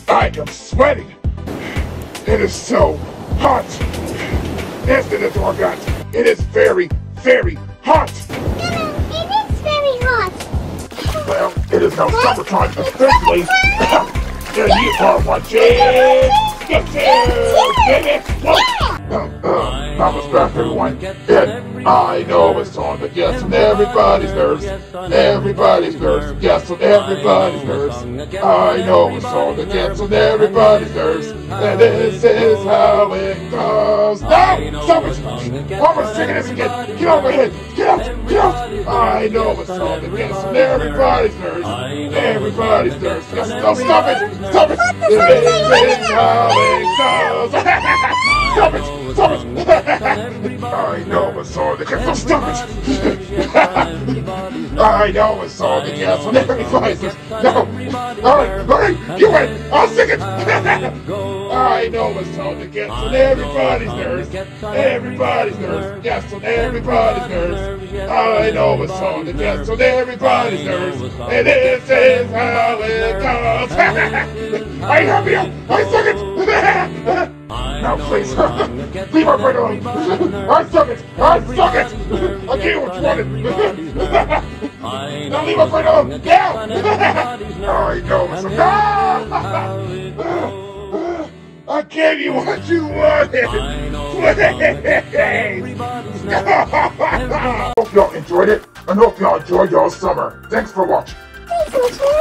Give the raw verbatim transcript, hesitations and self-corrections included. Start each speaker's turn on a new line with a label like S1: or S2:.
S1: I am sweating. It is so hot. Answer the door, guys. It is very, very hot.
S2: It is very hot.
S1: Well, it is now summertime, especially. And you are watching. Get to get it. Uh, uh, Mama's back, everyone. And I know it's on the gets on everybody's nerves. Everybody's nerves. Gets on everybody's nerves. I know it's on the gets on everybody's nerves. And this is how it goes. No! Stop it! Mama's singing this again. Get out of my head. Get out! Get out! I know it's on the gets on everybody's nerves. Everybody's nerves. Yes, no, stop it! Stop it! This is how it goes. Stop it! Stop it! I know it's all the kids. No, stop it! I know it's all the kids. On everybody's nerves. No! Alright, alright, you win! I'll sing it! I know it's all the kids. On everybody's nerves. Everybody's nerves. Yes, on everybody's nerves. I know it's all the kids. On everybody's nerves. And this is how it goes. I have you! I sing it! Now please, leave my brain alone. I suck it. I suck it. I gave what you wanted. Now leave my brain alone. Now. I know it's a... I gave you what you wanted. Please. Hope y'all enjoyed it, and hope y'all enjoyed y'all summer. Thanks for watching.
S2: Thanks for watching.